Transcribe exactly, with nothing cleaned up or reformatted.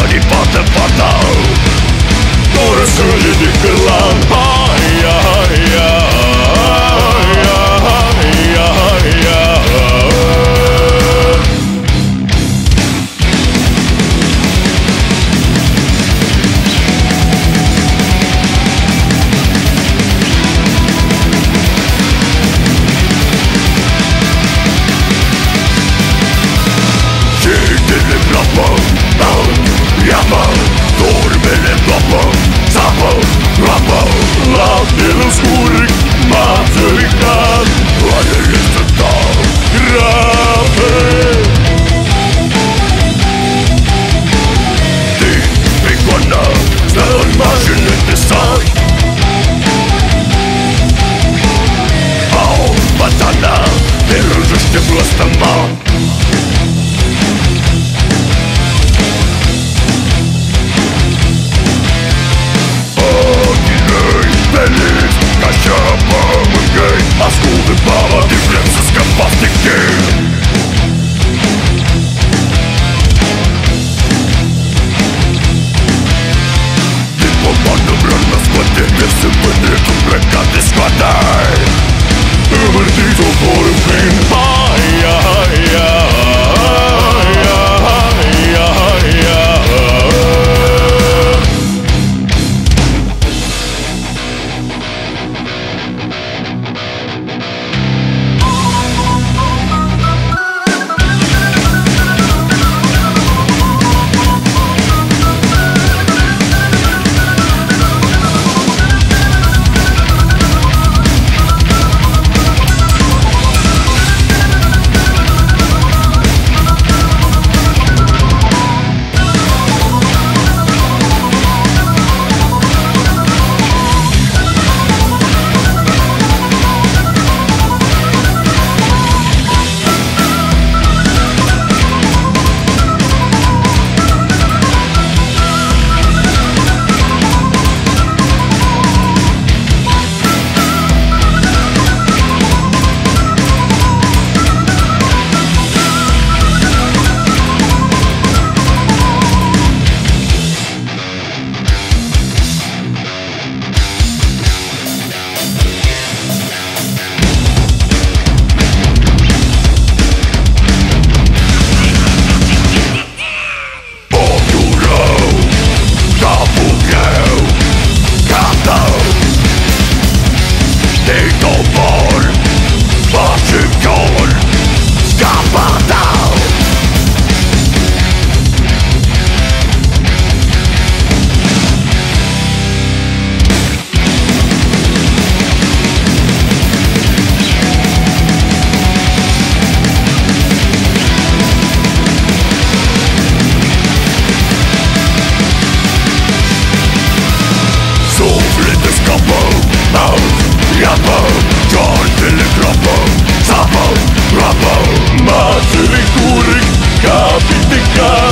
banii poartă, poartă. Doră să ridică la haia, haia, haia, haia, haia. Jitele, Crapă, Iapă, Turmele-ndoapă, Sapă, groapă, Laptele-l scurg, Mațîli, Halele-nsătat, Crapă. Din prigoană stă în mașină de sat. Au batana, te rânjește blăstămat. Ca Iapă, mângâi, ascultă baba, de vrem să scăpați de chei. Din pomană vrănă spăte, de sâmbăne, tu plecat de scoatai. Învârtiți o horă-n plin, haia, haia, haia, haia, haia. Iapă, Jitele, Crapă, Sapă, groapă, Mațîli, curg, capii de cal.